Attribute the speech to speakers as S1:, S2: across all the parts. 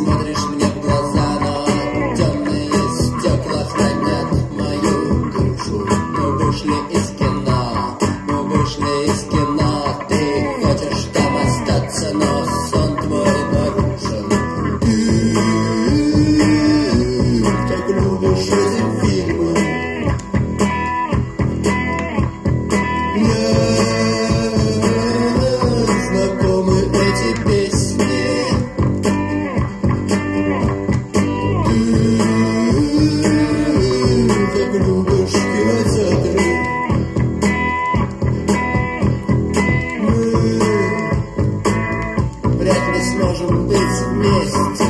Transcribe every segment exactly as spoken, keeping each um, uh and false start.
S1: смотришь мне в глаза, но темные стекла хранят мою душу. Мы вышли из кино, мы вышли из кино. Ты хочешь там остаться, но сон твой нарушен. Ты так любишь эти фильмы. Мне знакомы эти песни. Ты так любишь кинотеатры. Мы вряд ли сможем быть вместе.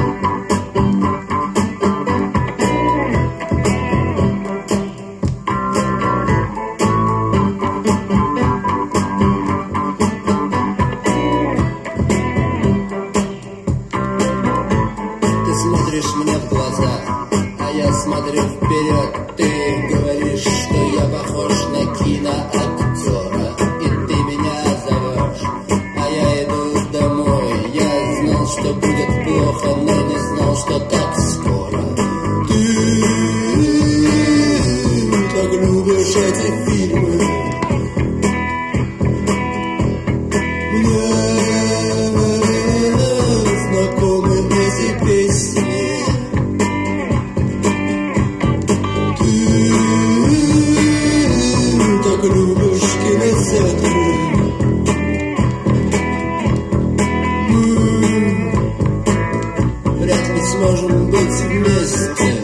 S1: Ты смотришь мне в глаза, а я смотрю вперед. Ты говоришь, что я похож на киноактера, и ты меня зовешь, а я иду домой. Я знал, что будет плохо, но не знал, что так скоро. Ты так любишь эти фильмы. Мне знакомы эти песни. Ты так любишь кинотеатры. Мы вряд ли сможем быть вместе.